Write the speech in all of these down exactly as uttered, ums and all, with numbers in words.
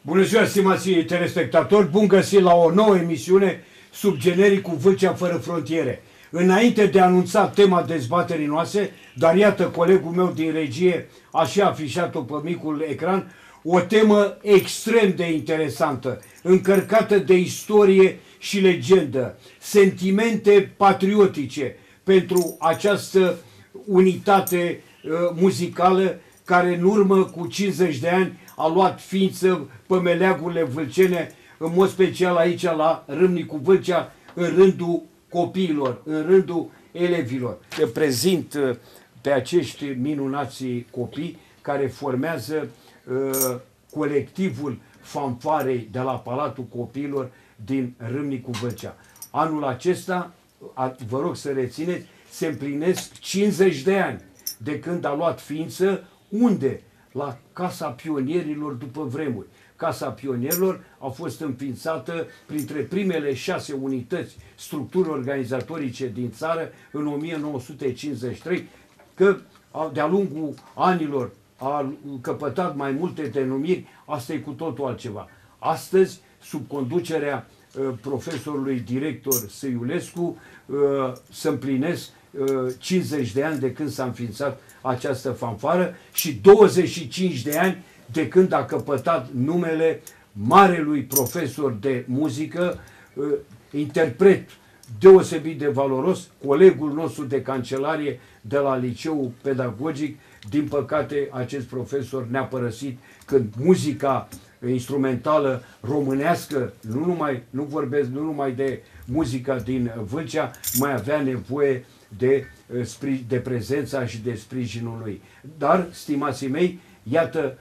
Bună ziua, stimați telespectatori! Bun găsit la o nouă emisiune sub genericul Vâlcea fără frontiere. Înainte de a anunța tema dezbaterii noastre, dar iată, colegul meu din regie a și afișat-o pe micul ecran, o temă extrem de interesantă, încărcată de istorie și legendă, sentimente patriotice pentru această unitate uh, muzicală care în urmă cu cincizeci de ani a luat ființă pe meleagurile vâlcene, în mod special aici la Râmnicu Vâlcea, în rândul copiilor, în rândul elevilor. Te prezint pe acești minunați copii care formează uh, colectivul fanfarei de la Palatul Copiilor din Râmnicu Vâlcea. Anul acesta, vă rog să rețineți, se împlinesc cincizeci de ani de când a luat ființă. Unde? La Casa Pionierilor după vremuri. Casa Pionierilor a fost înființată printre primele șase unități, structuri organizatorice din țară în o mie nouă sute cincizeci și trei, că de-a lungul anilor a căpătat mai multe denumiri, asta e cu totul altceva. Astăzi, sub conducerea uh, profesorului director Săiulescu, uh, se împlinesc uh, cincizeci de ani de când s-a înființat această fanfară și douăzeci și cinci de ani de când a căpătat numele marelui profesor de muzică, interpret deosebit de valoros, colegul nostru de cancelarie de la Liceul Pedagogic. Din păcate, acest profesor ne-a părăsit când muzica instrumentală românească, nu, numai, nu vorbesc nu numai de muzica din Vâlcea, mai avea nevoie de, de prezența și de sprijinul lui. Dar, stimații mei, iată,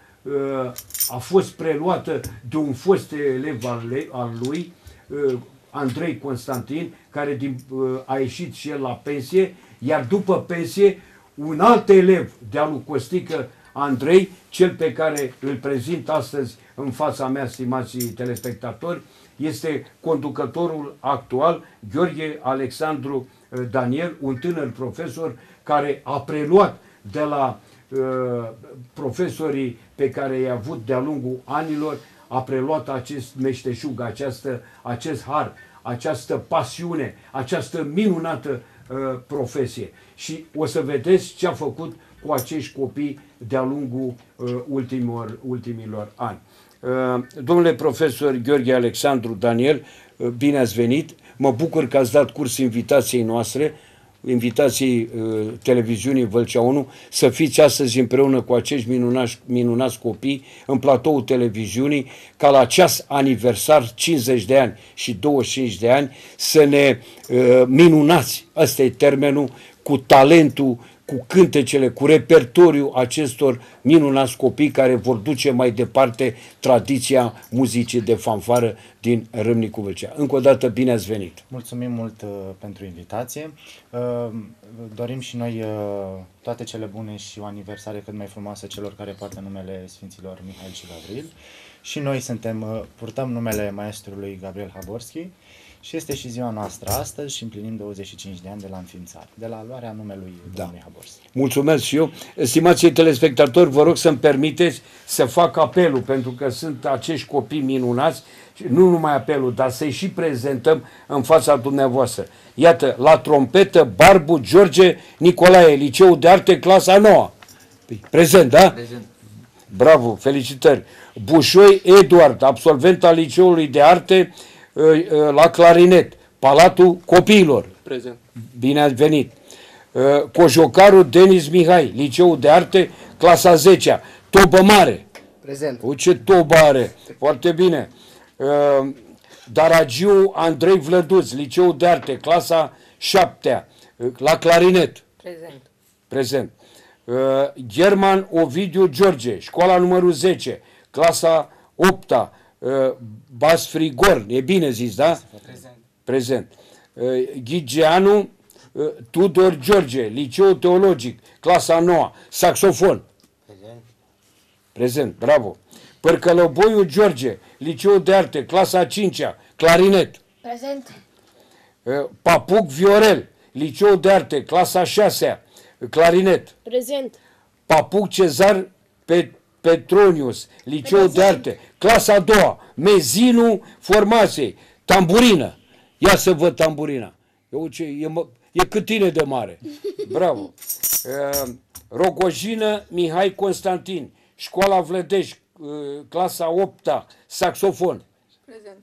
a fost preluată de un fost elev al lui, Andrei Constantin, care din, a ieșit și el la pensie, iar după pensie, un alt elev de-a lui Costică Andrei, cel pe care îl prezint astăzi în fața mea, stimații telespectatori, este conducătorul actual, Gheorghe Alexandru Daniel, un tânăr profesor care a preluat de la uh, profesorii pe care i-a avut de-a lungul anilor, a preluat acest meșteșug, această, acest har, această pasiune, această minunată uh, profesie. Și o să vedeți ce a făcut cu acești copii de-a lungul uh, ultimilor, ultimilor ani. Uh, domnule profesor Gheorghe Alexandru Daniel, uh, bine ați venit. Mă bucur că ați dat curs invitației noastre, invitației uh, televiziunii Vâlcea unu, să fiți astăzi împreună cu acești minunați, minunați copii în platoul televiziunii, ca la ceas aniversar, cincizeci de ani și douăzeci și cinci de ani, să ne uh, minunați, ăsta e termenul, cu talentul, cu cântecele, cu repertoriul acestor minunați copii care vor duce mai departe tradiția muzicii de fanfară din Râmnicu Vâlcea. Încă o dată, bine ați venit! Mulțumim mult uh, pentru invitație. Uh, dorim și noi uh, toate cele bune și o aniversare cât mai frumoasă celor care poartă numele Sfinților Mihail și Gavril. Și noi suntem, uh, purtăm numele maestrului Gabriel Haborski. Și este și ziua noastră astăzi și împlinim douăzeci și cinci de ani de la înființare, de la luarea numelui da. domnului Haborski. Mulțumesc și eu. Stimații telespectatori, vă rog să-mi permiteți să fac apelul, pentru că sunt acești copii minunați, nu numai apelul, dar să-i și prezentăm în fața dumneavoastră. Iată, la trompetă, Barbu George Nicolae, Liceul de Arte, clasa nouă. Prezent, da? Prezent. Bravo, felicitări. Bușoi Eduard, absolvent al Liceului de Arte, la clarinet, Palatul Copiilor. Prezent. Bine ați venit. Cojocarul Denis Mihai, Liceul de Arte, clasa zecea, Tobă Mare. Prezent. O, ce tobă are. Foarte bine. Daragiu Andrei Vlăduț, Liceul de Arte, clasa șaptea, la clarinet. Prezent. Prezent. German Ovidiu George, școala numărul zece, clasa opta, Bas Frigor, e bine zis, da? Prezent. Prezent. Ghigeanu Tudor George, Liceul Teologic, clasa nouă, saxofon. Prezent. Prezent, bravo. Părcălăboiu George, Liceul de Arte, clasa cincea, clarinet. Prezent. Papuc Viorel, Liceul de Arte, clasa șasea, clarinet. Prezent. Papuc Cezar Petronius, Liceu de Arte, clasa a doua, Mezinu Formasei, tamburină. Ia să văd tamburina. Eu, ce, e, e cât tine de mare. Bravo. Uh, Rogojină Mihai Constantin, Școala Vlădești, uh, clasa a opta, saxofon. Prezent.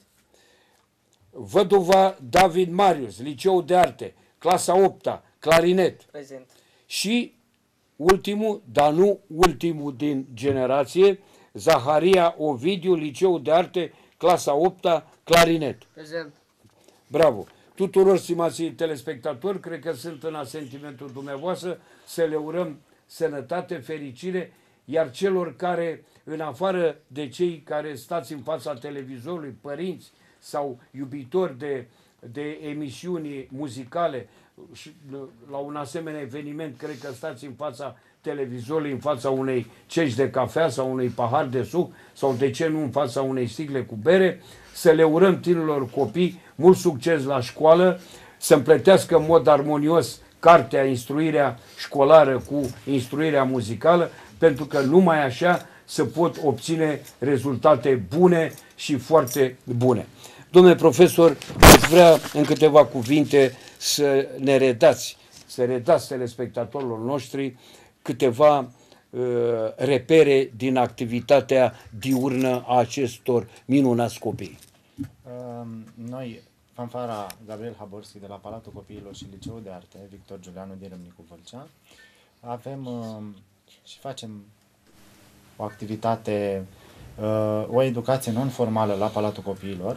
Văduva David Marius, Liceu de Arte, clasa a opta, clarinet. Prezent. Și ultimul, dar nu ultimul din generație, Zaharia Ovidiu, Liceu de Arte, clasa a opta, clarinet. Prezent. Bravo! Tuturor, stimații telespectatori, cred că sunt în asentimentul dumneavoastră, să le urăm sănătate, fericire, iar celor care, în afară de cei care stați în fața televizorului, părinți sau iubitori de, de emisiuni muzicale, și la un asemenea eveniment, cred că stați în fața televizorului, în fața unei cești de cafea sau unui pahar de suc sau, de ce nu, în fața unei sticle cu bere, să le urăm tinerilor copii mult succes la școală, să împletească în mod armonios cartea, instruirea școlară cu instruirea muzicală, pentru că numai așa se pot obține rezultate bune și foarte bune. Domnule profesor, aș vrea în câteva cuvinte să ne redați, să redați telespectatorilor noștri câteva uh, repere din activitatea diurnă a acestor minunați copii. Uh, noi, fanfara Gabriel Haborski de la Palatul Copiilor și Liceul de Arte, Victor Giulianu din Râmnicu Vâlcea, avem uh, și facem o activitate, uh, o educație non-formală la Palatul Copiilor.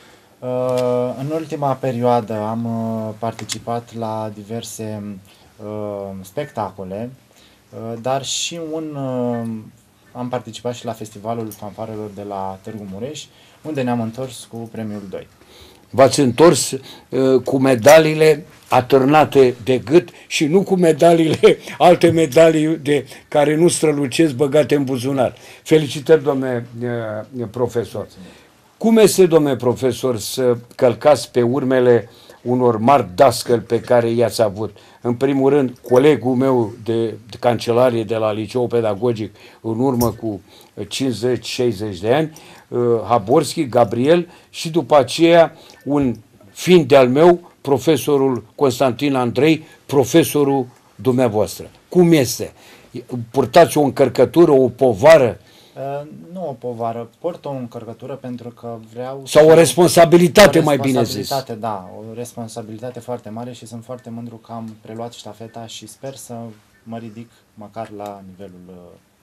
Uh, în ultima perioadă am uh, participat la diverse uh, spectacole, uh, dar și un, uh, am participat și la Festivalul Fanfarelor de la Târgu Mureș, unde ne-am întors cu premiul doi. V-ați întors uh, cu medaliile atârnate de gât și nu cu medaliile, alte medalii de care nu strălucesc băgate în buzunar. Felicitări, domnule uh, profesor. Cum este, domnule profesor, să călcați pe urmele unor mari dascăli pe care i-ați avut? În primul rând, colegul meu de, de cancelarie de la Liceul Pedagogic, în urmă cu cincizeci șaizeci de ani, uh, Haborski, Gabriel, și după aceea un fiind de-al meu, profesorul Constantin Andrei, profesorul dumneavoastră. Cum este? Purtați o încărcătură, o povară? Uh, nu o povară, port o încărcătură pentru că vreau... Sau o responsabilitate, o mai bine zis. Da, o responsabilitate foarte mare și sunt foarte mândru că am preluat ștafeta și sper să mă ridic măcar la nivelul uh,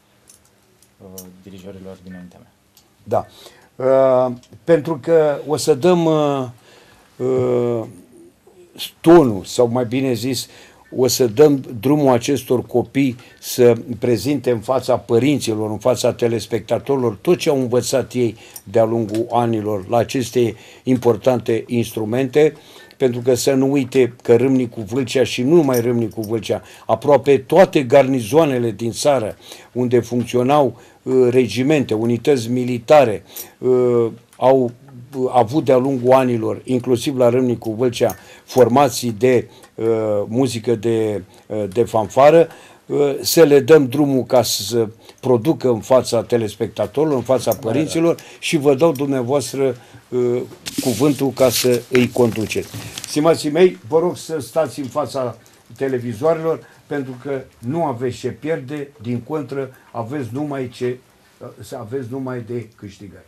uh, dirijorilor dinaintea mea. Da. Uh, pentru că o să dăm uh, uh, tonul, sau mai bine zis, o să dăm drumul acestor copii să prezinte în fața părinților, în fața telespectatorilor, tot ce au învățat ei de-a lungul anilor la aceste importante instrumente, pentru că să nu uite că Râmnicu Vâlcea și nu numai Râmnicu Vâlcea, aproape toate garnizoanele din țară unde funcționau uh, regimente, unități militare, uh, au avut de-a lungul anilor, inclusiv la Râmnicu Vâlcea, formații de uh, muzică de, uh, de fanfară, uh, să le dăm drumul ca să producă în fața telespectatorilor, în fața părinților, și vă dau dumneavoastră uh, cuvântul ca să îi conduceți. Stimații mei, vă rog să stați în fața televizoarelor, pentru că nu aveți ce pierde, din contră, aveți numai ce, să aveți numai de câștigat.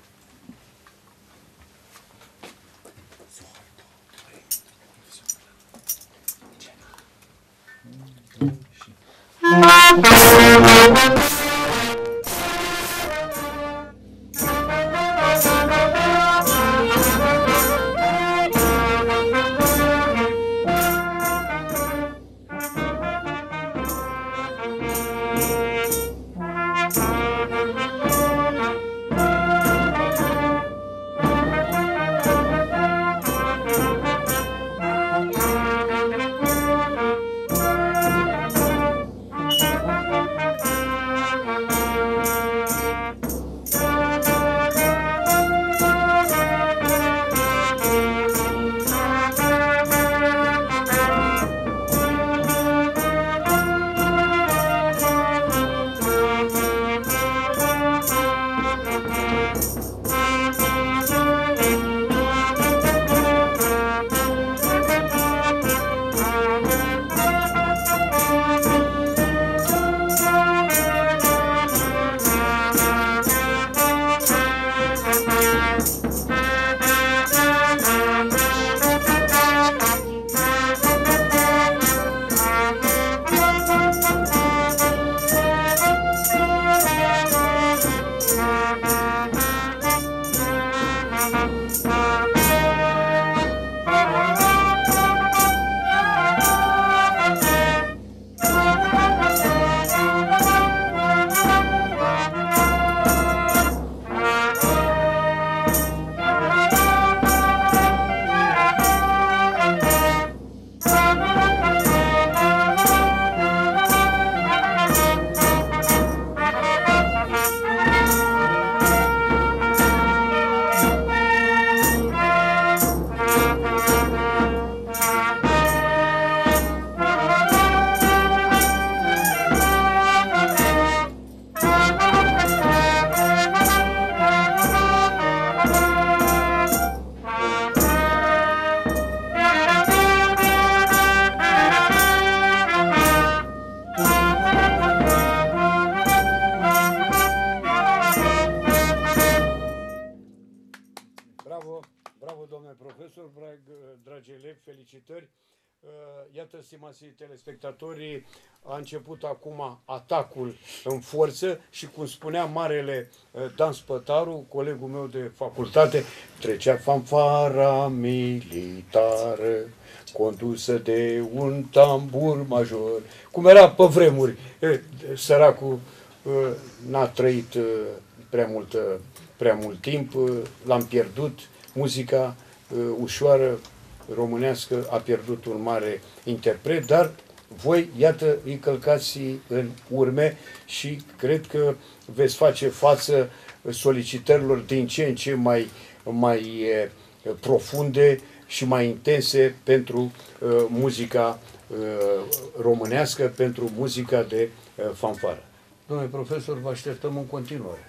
profesor Brag, dragi elevi, felicitări. Iată, stimați telespectatorii, a început acum atacul în forță și, cum spunea marele Dan Spătaru, colegul meu de facultate, trecea fanfara militară condusă de un tambur major. Cum era pe vremuri. Săracul n-a trăit prea mult, prea mult timp, l-am pierdut. Muzica ușoară românească a pierdut un mare interpret, dar voi, iată, îi călcați în urme și cred că veți face față solicitărilor din ce în ce mai, mai profunde și mai intense pentru uh, muzica uh, românească, pentru muzica de uh, fanfară. Domnule profesor, vă așteptăm în continuare.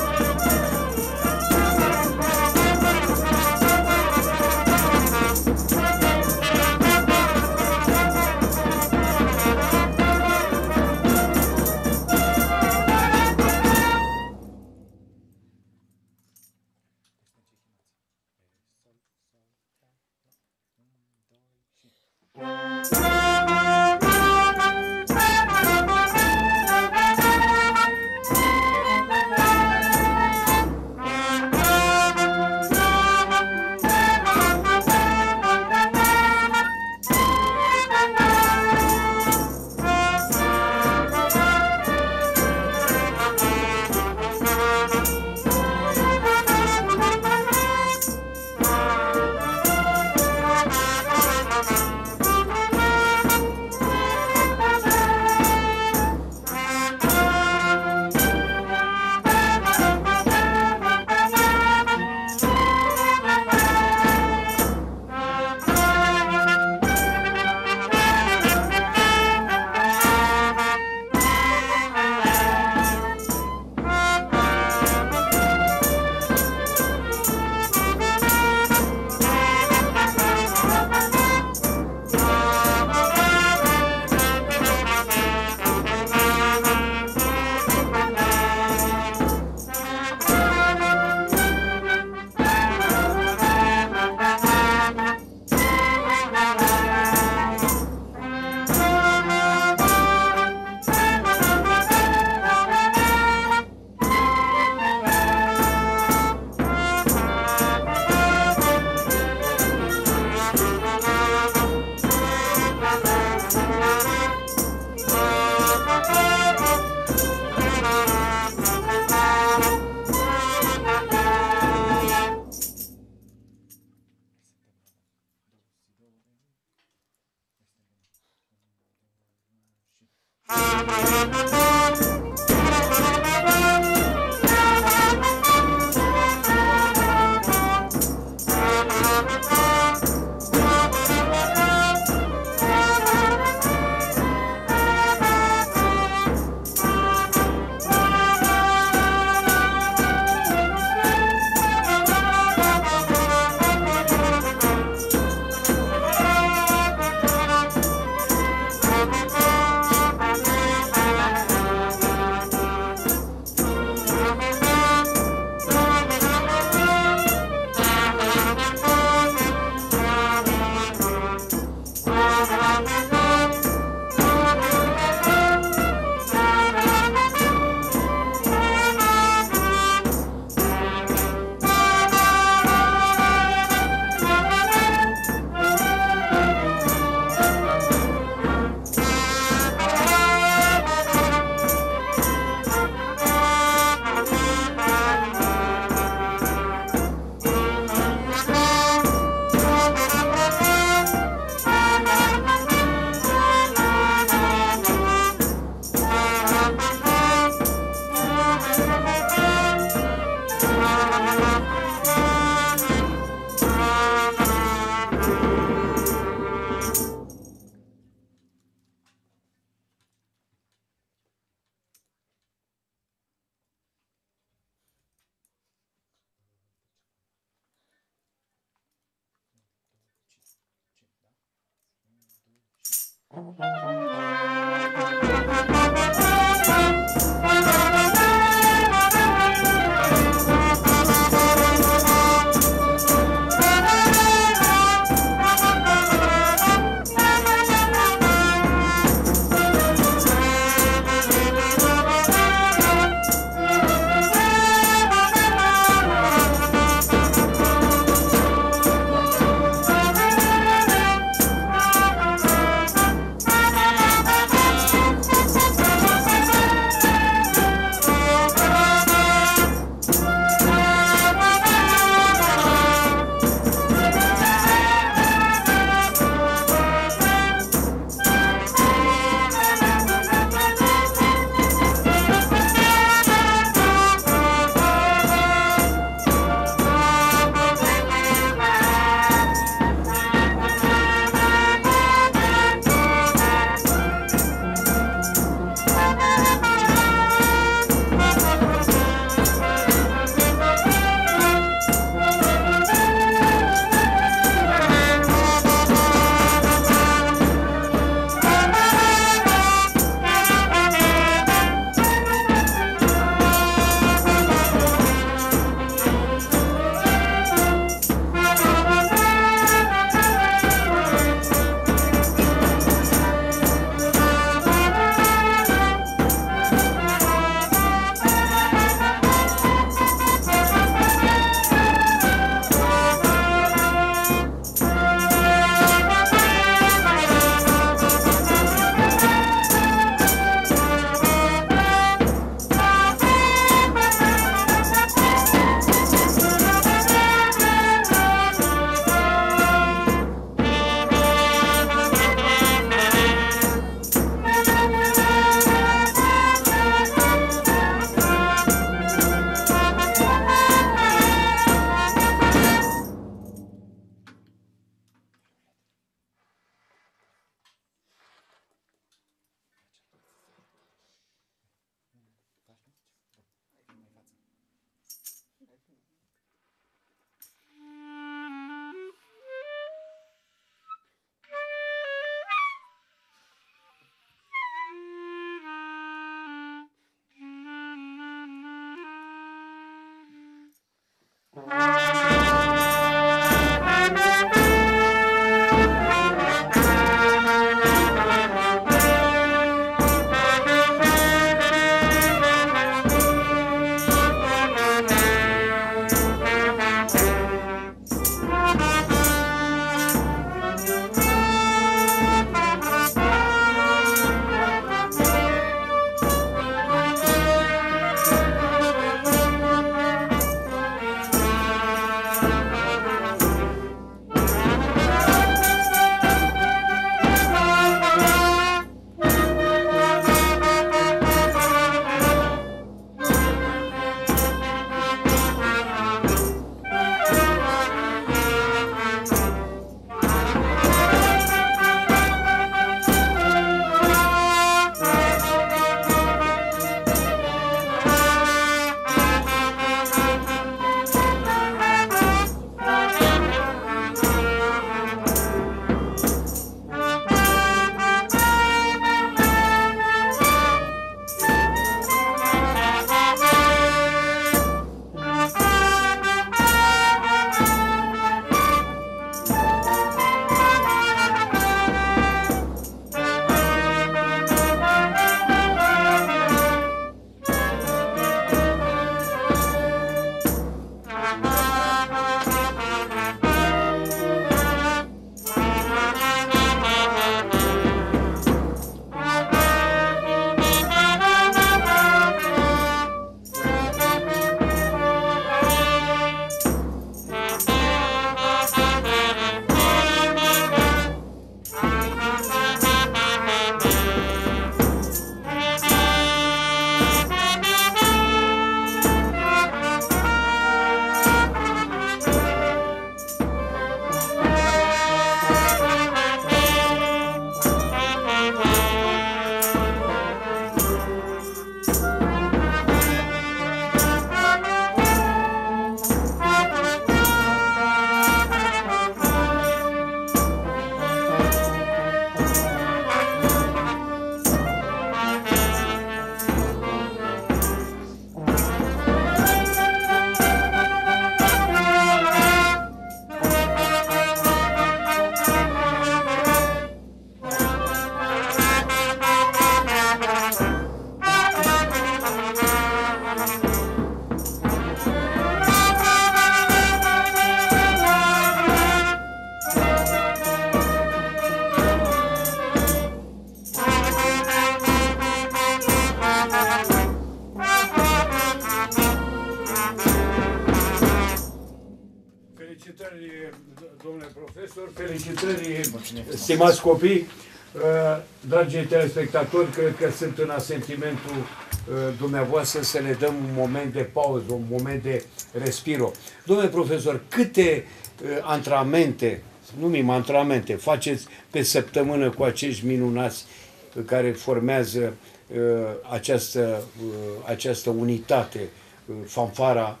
domnule profesor, felicitări, stimați copii, dragi telespectatori, cred că sunt în asentimentul dumneavoastră să ne dăm un moment de pauză, un moment de respiro. Domnule profesor, câte antrenamente, numim antrenamente, faceți pe săptămână cu acești minunați care formează această, această unitate, fanfara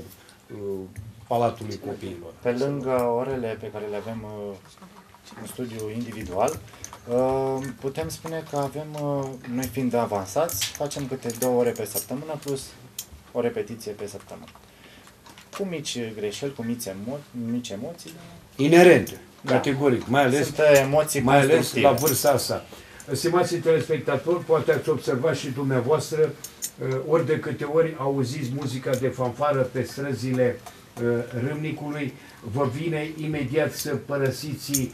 Palatului Copiilor? Pe lângă orele pe care le avem în studiu individual, putem spune că avem, noi fiind avansați, facem câte două ore pe săptămână plus o repetiție pe săptămână. Cu mici greșeli, cu mici, emo- mici emoții. Inerente, da. Categoric, mai ales, Sunt emoții mai ales la vârsta asta. Stimați telespectatori, poate ați observat și dumneavoastră, ori de câte ori auziți muzica de fanfară pe străzile Râmnicului, vă vine imediat să părăsiți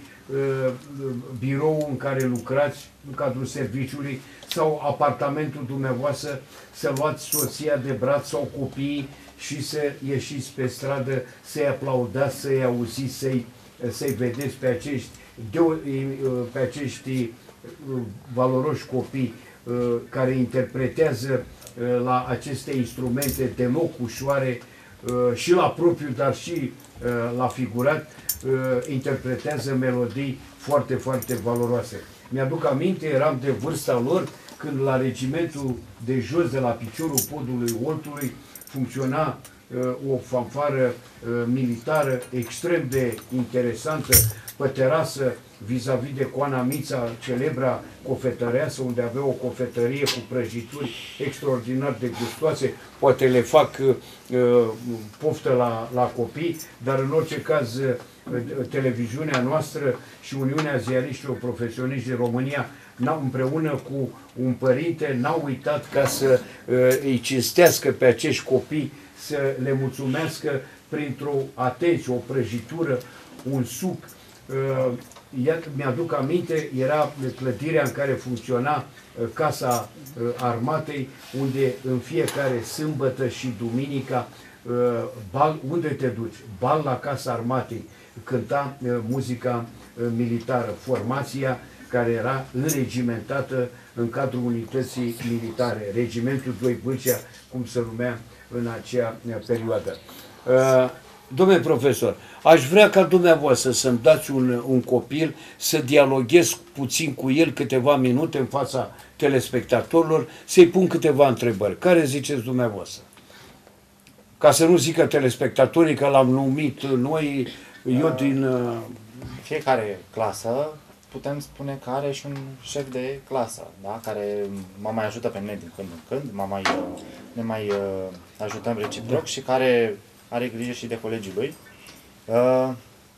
biroul în care lucrați, în cadrul serviciului, sau apartamentul dumneavoastră, să luați soția de braț sau copiii și să ieșiți pe stradă, să-i aplaudați, să-i auziți, să-i să-i vedeți pe acești, pe acești valoroși copii care interpretează la aceste instrumente deloc ușoare și la propriu, dar și la figurat, interpretează melodii foarte, foarte valoroase. Mi-aduc aminte, eram de vârsta lor, când la regimentul de jos, de la piciorul podului Oltului, funcționa o fanfară militară extrem de interesantă, pe terasă, vis-a-vis de Coana Mița, celebra cofetăreasă, unde avea o cofetărie cu prăjituri extraordinar de gustoase. Poate le fac uh, poftă la, la copii, dar în orice caz uh, televiziunea noastră și Uniunea Ziariștilor Profesioniști din România, împreună cu un părinte, n-au uitat ca să uh, îi cinstească pe acești copii, să le mulțumească printr-o atenție, o prăjitură, un suc. Uh, Mi-aduc aminte, era clădirea în care funcționa uh, Casa uh, Armatei, unde în fiecare sâmbătă și duminica, uh, bal, unde te duci? Bal la Casa Armatei, cânta uh, muzica uh, militară, formația care era înregimentată în cadrul unității militare, Regimentul doi Vâlcea, cum se numea în acea perioadă. Uh, Domnule profesor, aș vrea ca dumneavoastră să-mi dați un, un copil, să dialoghez puțin cu el câteva minute în fața telespectatorilor, să-i pun câteva întrebări. Care ziceți dumneavoastră? Ca să nu zică telespectatorii că l-am numit noi, eu din... Uh... Fiecare clasă putem spune că are și un șef de clasă, da? Care mă mai ajută pe mine din când în când, mă mai, ne mai uh, ajutăm reciproc, da. Și care are grijă și de colegii lui. Uh,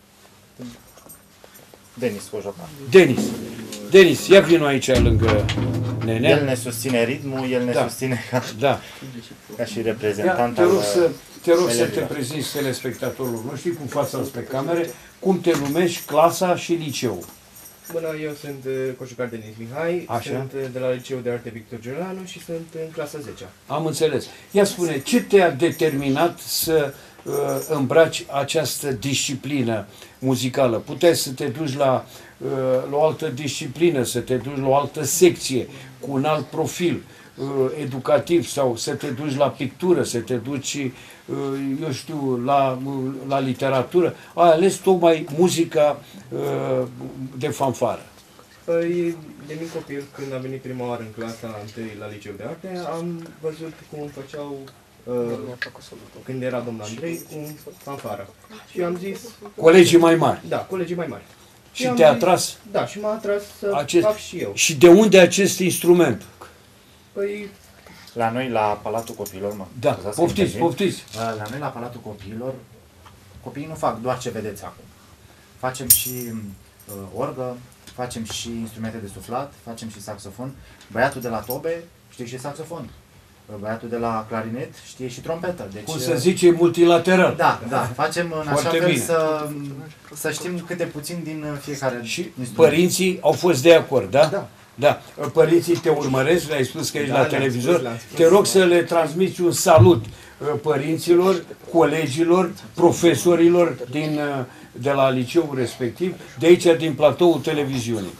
Denis Cojocan. Denis. Denis, ia vină aici lângă Nenea. El ne susține ritmul, el ne da. susține ca, da. ca și reprezentant te rog, să, te, rog să te da. prezinți telespectatorul noștri cu fața spre camere, cum te numești, clasa și liceul. Bună, eu sunt Cojocar Denis Mihai, Așa. Sunt de la Liceul de Arte Victor Giuliano și sunt în clasa zecea. Am înțeles. Ia spune, ce te-a determinat să uh, îmbraci această disciplină muzicală? Puteai să te duci la, uh, la o altă disciplină, să te duci la o altă secție, cu un alt profil uh, educativ, sau să te duci la pictură, să te duci, uh, eu știu, la, uh, la literatură. Ai ales tocmai muzica uh, de fanfară. Păi, de mic copil, când am venit prima oară în clasa întâi la Liceul de Arte, am văzut cum făceau, uh, când era domnul Andrei, un fanfară. Și am zis... Colegii mai mari. Da, colegii mai mari. Și, și te-a atras? Da, și m-a atras să acest, fac și eu. Și de unde acest instrument? Păi... La noi, la Palatul Copiilor, mă. Da, poftiți, poftiți. La noi, la Palatul Copiilor, copiii nu fac doar ce vedeți acum. Facem și uh, orgă, facem și instrumente de suflat, facem și saxofon. Băiatul de la tobe știe și saxofon. Băiatul de la clarinet știe și trompetă. Deci, cum se zice, multilateral. Da, da. Facem în foarte așa fel bine. să, să știm câte puțin din fiecare și instrument. Părinții au fost de acord, da? Da. Da. Părinții te urmăresc, le-ai spus că ești da, la televizor. Spus, te rog să le transmiți un salut părinților, colegilor, profesorilor din, de la liceul respectiv, de aici din platoul televiziunii.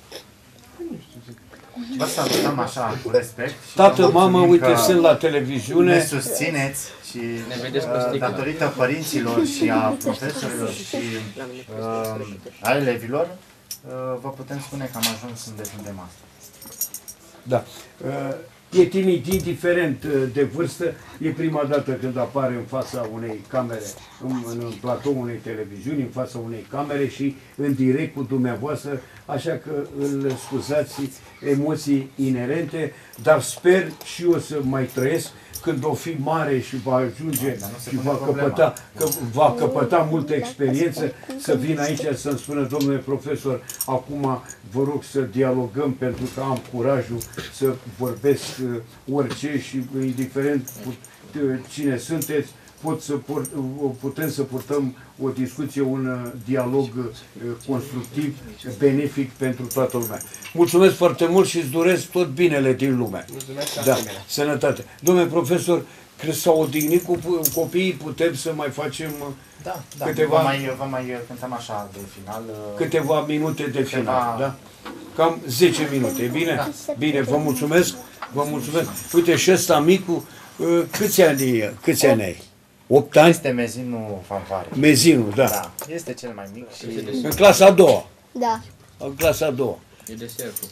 Vă salutăm așa cu respect. Tată, mamă, uite, sunt la televiziune. Ne susțineți și uh, datorită părinților și a profesorilor și uh, a elevilor, uh, vă putem spune că am ajuns unde suntem astăzi. Da. Uh, E timid, indiferent de vârstă, e prima dată când apare în fața unei camere, în, în platou unei televiziuni, în fața unei camere și în direct cu dumneavoastră, așa că îl scuzați, emoții inerente, dar sper și eu să mai trăiesc când o fi mare și va ajunge și va căpăta, că va căpăta multă experiență, să vin aici să-mi spună, domnule profesor, acum vă rog să dialogăm pentru că am curajul să vorbesc orice și indiferent cine sunteți, pot să port, putem să purtăm o discuție, un dialog constructiv, benefic pentru toată lumea. Mulțumesc foarte mult și îți doresc tot binele din lume. Mulțumesc, da, sănătate. Domnule profesor, crezi s-au odihnit cu copiii, putem să mai facem da, da. câteva... Vă mai, vă mai cântăm așa de final. Câteva minute de final, da? Cam zece minute, e bine? Da. Bine, vă mulțumesc, vă mulțumesc. Uite, și ăsta micu, câți ani, câți ani ai? opt ani? Este mezinul fanfare. Mezinul, da. da. Este cel mai mic și... În clasa a doua. Da. În clasa a doua. E desertul.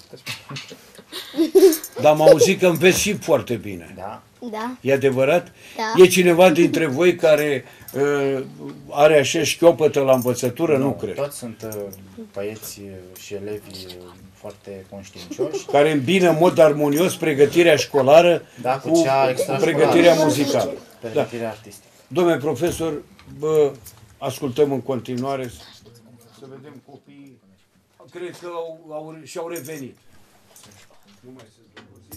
Dar am auzit că înveți și foarte bine. Da. Da. E adevărat? Da. E cineva dintre voi care uh, are așa șchiopătă la învățătură? Nu, nu cred. Toți sunt uh, băieți și elevi uh, foarte conștiincioși. Care îmbină în mod armonios pregătirea școlară da, cu, cu cea pregătirea muzicală. Pregătirea da. artistică. Domnule profesor, bă, ascultăm în continuare să vedem copiii. Cred că au, au, și-au revenit. Nu mai sunt de poziție.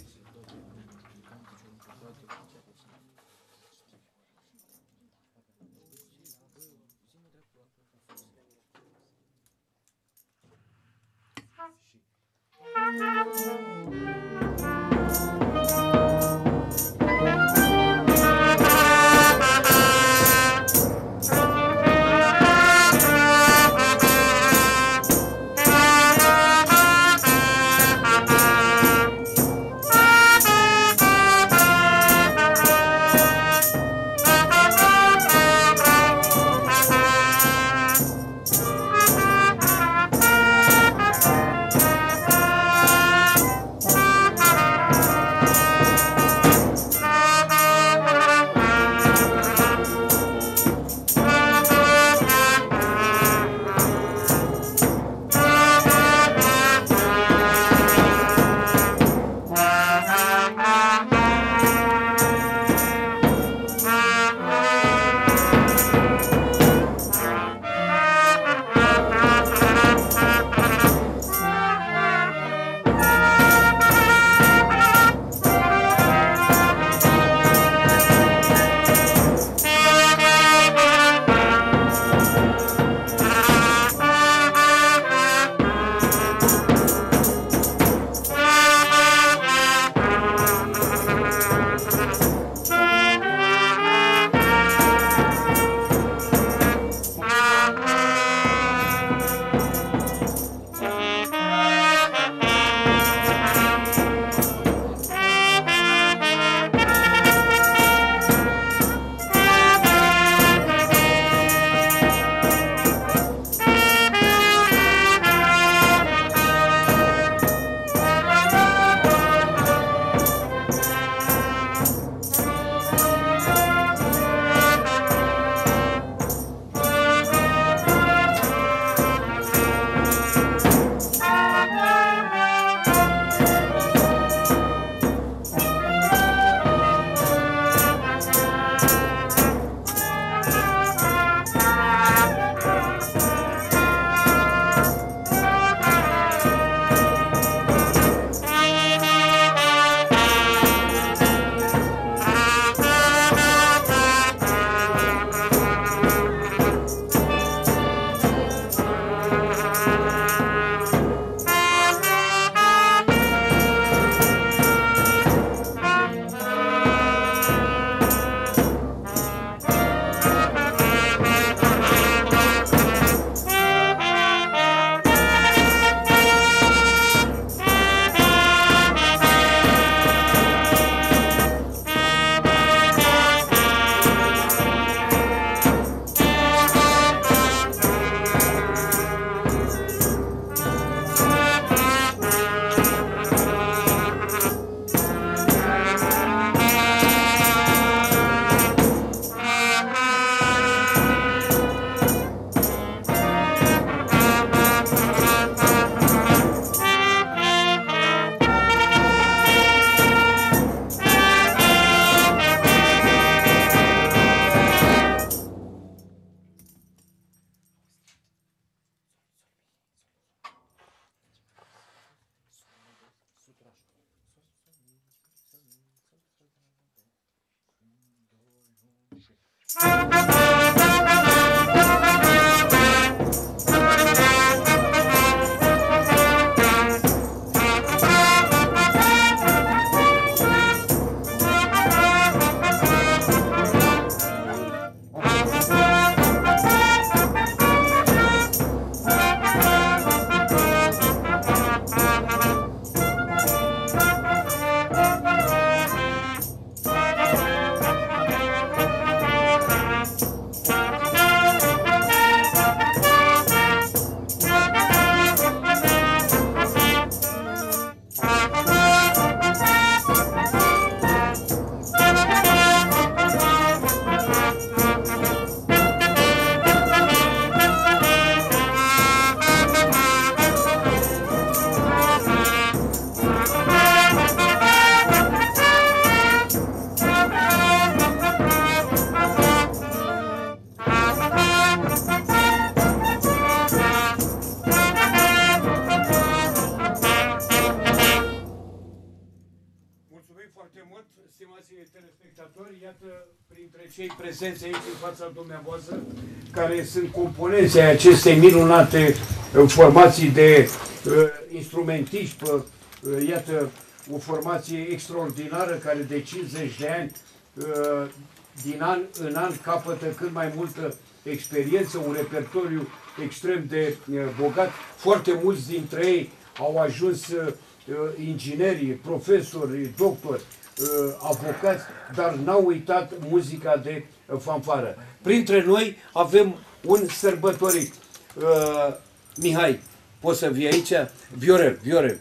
Cei prezenți aici în fața dumneavoastră, care sunt componenții acestei minunate uh, formații de uh, instrumentiști, uh, iată, o formație extraordinară care de cincizeci de ani, uh, din an în an, capătă cât mai multă experiență, un repertoriu extrem de uh, bogat. Foarte mulți dintre ei au ajuns uh, ingineri, profesori, doctori, avocați, dar n-au uitat muzica de fanfară. Printre noi avem un sărbătorit. Uh, Mihai, poți să vii aici? Viorel, Viorel.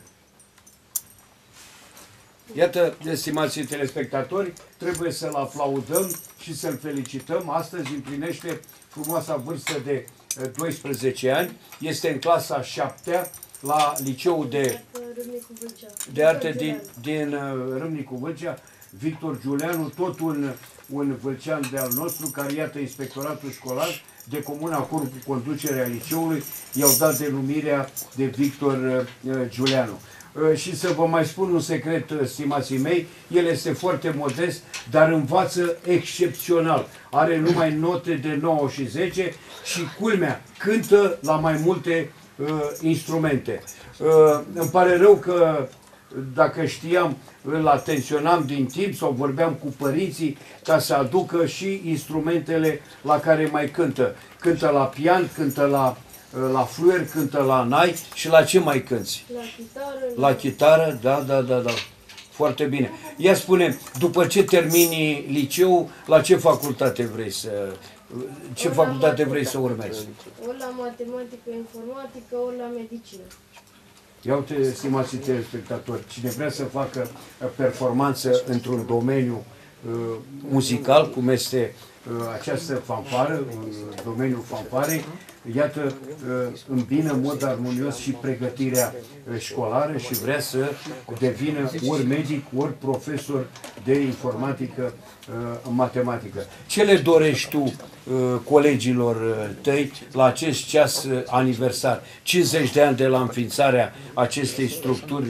Iată, estimații telespectatori, trebuie să-l aplaudăm și să-l felicităm. Astăzi împlinește frumoasa vârstă de doisprezece ani. Este în clasa a șaptea la liceul de, de arte din, din uh, Râmnicu Vâlcea, Victor Giuleanu, tot un, un vâlcean de al nostru, care, iată, inspectoratul școlar de Comuna Curcu, cu conducerea liceului, i-au dat denumirea de Victor uh, Giuleanu. Uh, și să vă mai spun un secret, uh, stimații mei, el este foarte modest, dar învață excepțional. Are numai note de nouă și zece și, culmea, cântă la mai multe Uh, instrumente. Uh, îmi pare rău că, dacă știam, îl atenționam din timp sau vorbeam cu părinții ca să aducă și instrumentele la care mai cântă. Cântă la pian, cântă la, uh, la fluier, cântă la nai și la ce mai cânți? La chitară. La chitară, da, da, da, da. Foarte bine. Ia spune, după ce termini liceul, la ce facultate vrei să... Ce ori facultate vrei să urmezi? Ori la matematică, informatică, ori la medicină. Ia uite, stimații telespectatori, cine vrea să facă performanță într-un domeniu uh, muzical, cum este uh, această fanfară, în domeniul fanfarei, iată, uh, îmbină în mod armonios și pregătirea uh, școlară și vrea să devină ori medic, ori profesor de informatică uh, în matematică. Ce le dorești tu colegilor tăi la acest ceas aniversar? cincizeci de ani de la înființarea acestei structuri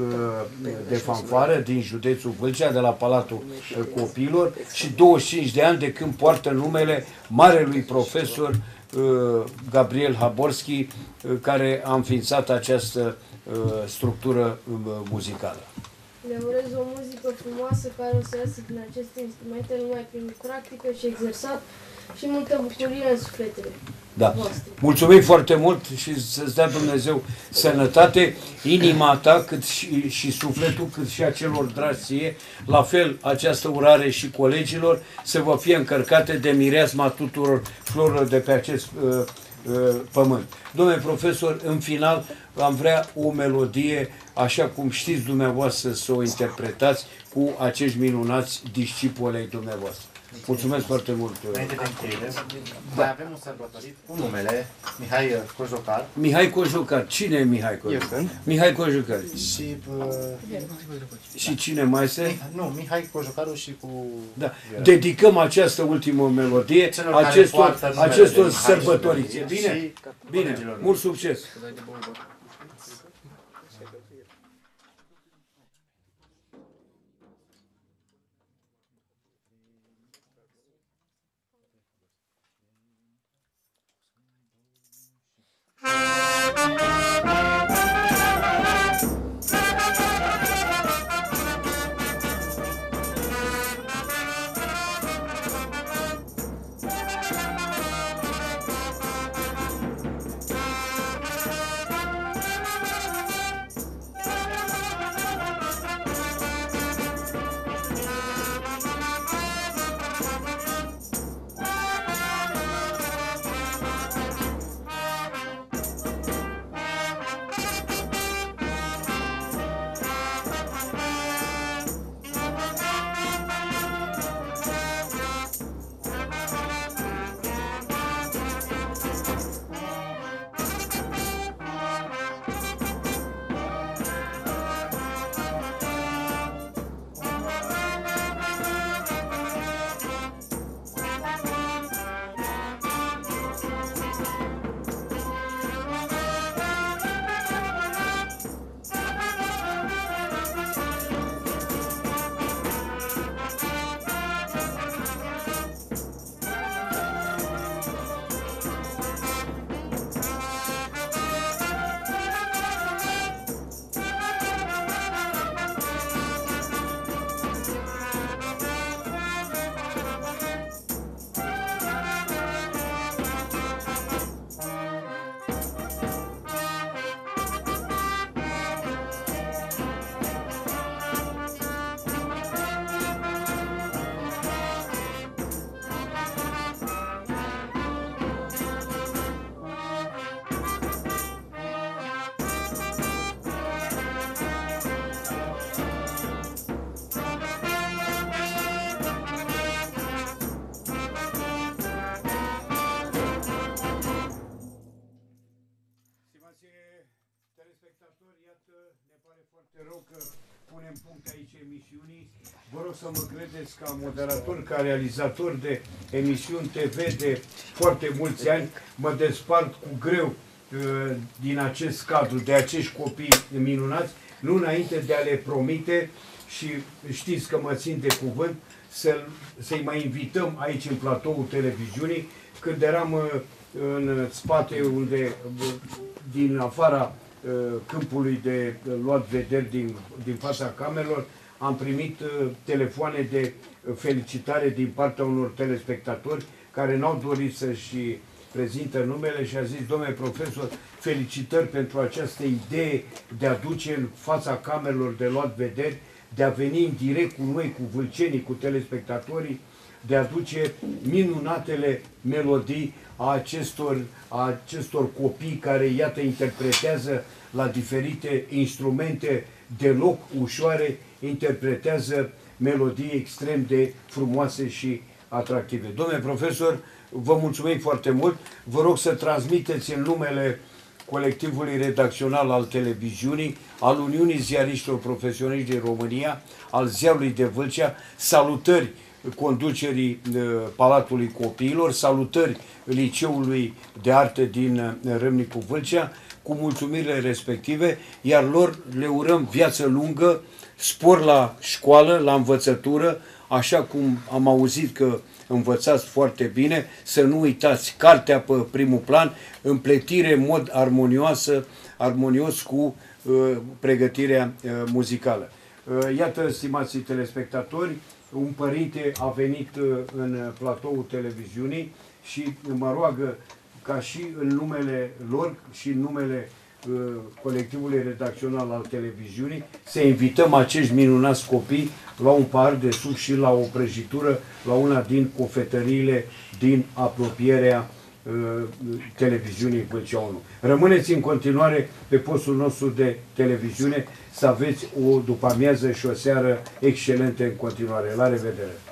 de fanfară din județul Vâlcea, de la Palatul Copiilor, și douăzeci și cinci de ani de când poartă numele marelui profesor Gabriel Haborski, care a înființat această structură muzicală. Le urez o muzică frumoasă care o să iasă din aceste instrumente numai prin practică și exersat și multă bucurie în sufletele da. voastre. Mulțumim foarte mult și să-ți dea Dumnezeu sănătate, inima ta, cât și, și sufletul, cât și a celor dragi ție. La fel, această urare și colegilor să vă fie încărcate de mireasma tuturor florilor de pe acest uh, uh, pământ. Domnule profesor, în final am vrea o melodie, așa cum știți dumneavoastră să o interpretați, cu acești minunați discipoli ai dumneavoastră. Mulțumesc foarte mult. Înainte de încheiere, mai avem un sărbătorit cu numele Mihai Cojocar. Mihai Cojocar. Cine e Mihai Cojocar? Eu Mihai Cojocar. Și, uh, și cine mai este? Nu, Mihai Cojocaru și cu... Da. Dedicăm această ultimă melodie celor acestor, acestor sărbătoriți. E bine? Bine. Mult succes! Stimați telespectatori, iată, ne pare foarte rău că punem punct aici emisiunii. Vă rog să mă credeți ca moderator, ca realizator de emisiuni T V de foarte mulți ani, mă despart cu greu uh, din acest cadru, de acești copii minunați, nu înainte de a le promite, și știți că mă țin de cuvânt, să-i să mai invităm aici în platoul televiziunii. Când eram uh, în spate, unde, din afara uh, câmpului de uh, luat vederi din, din fața camerelor, am primit uh, telefoane de felicitare din partea unor telespectatori care n-au dorit să-și prezintă numele și a zis: domnule profesor, felicitări pentru această idee de a duce în fața camerelor de luat vederi, de a veni în direct cu noi, cu vâlcenii, cu telespectatorii, de a duce minunatele melodii a acestor, a acestor copii care, iată, interpretează la diferite instrumente deloc ușoare, interpretează melodii extrem de frumoase și atractive. Domnule profesor, vă mulțumim foarte mult. Vă rog să transmiteți în numele colectivului redacțional al televiziunii, al Uniunii Ziariștilor Profesioniști din România, al Ziarului de Vâlcea, salutări conducerii Palatului Copiilor, salutări Liceului de Arte din Râmnicu Vâlcea, cu mulțumirile respective, iar lor le urăm viață lungă, spor la școală, la învățătură, așa cum am auzit că învățați foarte bine, să nu uitați cartea pe primul plan, împletire în mod armonioasă, armonios cu uh, pregătirea uh, muzicală. Uh, iată, stimați telespectatori, un părinte a venit uh, în platoul televiziunii și mă roagă ca și în numele lor și în numele uh, colectivului redacțional al televiziunii să invităm acești minunați copii la un pahar de suc și la o prăjitură la una din cofetăriile din apropierea uh, televiziunii Vâlcea unu. Rămâneți în continuare pe postul nostru de televiziune, să aveți o după-amiază și o seară excelentă în continuare. La revedere!